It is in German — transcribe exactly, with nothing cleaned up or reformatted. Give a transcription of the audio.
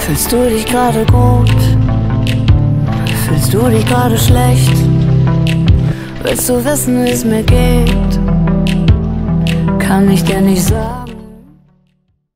Fühlst du dich gerade gut? Fühlst du dich gerade schlecht? Willst du wissen, wie es mir geht? Kann ich dir nicht sagen.